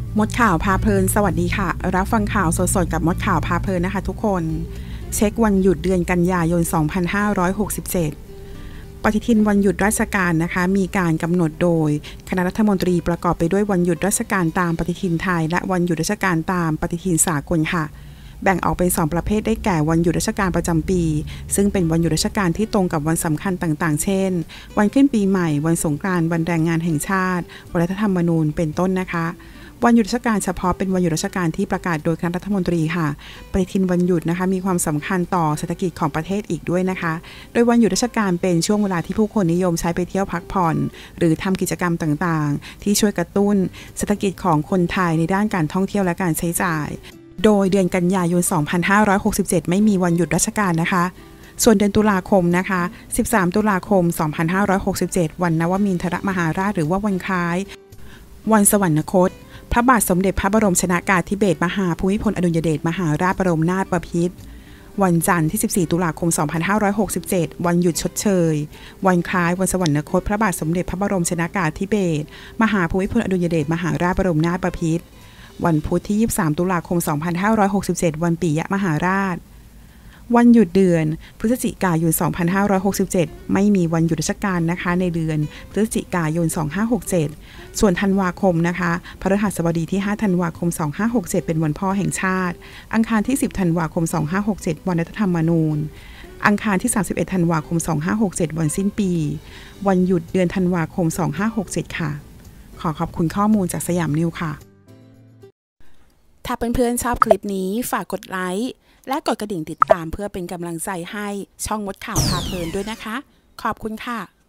มดข่าวพาเพลินสวัสดีค่ะรับฟังข่าวสดๆกับมดข่าวพาเพลินนะคะทุกคนเช็ควันหยุดเดือนกันยายน 2567 ปฏิทินวันหยุดราชการนะคะมีการกำหนดโดยคณะรัฐมนตรีประกอบไปด้วยวันหยุดราชการตามปฏิทินไทยและวันหยุดราชการตามปฏิทินสากลค่ะแบ่งออกเป็น2ประเภทได้แก่วันหยุดราชการประจำปีซึ่งเป็นวันหยุดราชการที่ตรงกับวันสำคัญต่างๆเช่นวันขึ้นปีใหม่วันสงกรานต์วันแรงงานแห่งชาติวันรัฐธรรมนูญเป็นต้นนะคะวันหยุดราชการเฉพาะเป็นวันหยุดราชการที่ประกาศโดยคณะรัฐมนตรีค่ะปฏิทินวันหยุดนะคะมีความสำคัญต่อเศรษฐกิจของประเทศอีกด้วยนะคะโดยวันหยุดราชการเป็นช่วงเวลาที่ผู้คนนิยมใช้ไปเที่ยวพักผ่อนหรือทำกิจกรรมต่างๆที่ช่วยกระตุ้นเศรษฐกิจของคนไทยในด้านการท่องเที่ยวและการใช้จ่ายโดยเดือนกันยายน 2567 ไม่มีวันหยุดราชการนะคะส่วนเดือนตุลาคมนะคะ 13 ตุลาคม 2567 วันนวมินทรมหาราชหรือว่าวันคล้ายวันสวรรคตพระบาทสมเด็จพระบรมชนกาธิเบศรมหาภูมิพลอดุลยเดชมหาราชบรมนาถบพิตรวันจันทร์ที่ 14 ตุลาคม 2567 วันหยุดชดเชยวันคล้ายวันสวรรคตพระบาทสมเด็จพระบรมชนกาธิเบศรมหาภูมิพลอดุลยเดชมหาราชบรมนาถบพิตรวันพุธที่ 23 ตุลาคม 2567 วันปิยมหาราชวันหยุดเดือนพฤศจิกายน 2567 ไม่มีวันหยุดราชการนะคะในเดือนพฤศจิกายน 2567 ส่วนธันวาคมนะคะพฤหัสบดีที่ 5 ธันวาคม 2567 เป็นวันพ่อแห่งชาติอังคารที่ 10 ธันวาคม 2567 วันรัฐธรรมนูญอังคารที่ 31 ธันวาคม 2567 วันสิ้นปีวันหยุดเดือนธันวาคม 2567 ค่ะขอขอบคุณข้อมูลจากสยามนิวค่ะถ้าเพื่อนๆชอบคลิปนี้ฝากกดไลค์และกดกระดิ่งติดตามเพื่อเป็นกำลังใจให้ช่องมดข่าวพาเพลินด้วยนะคะขอบคุณค่ะ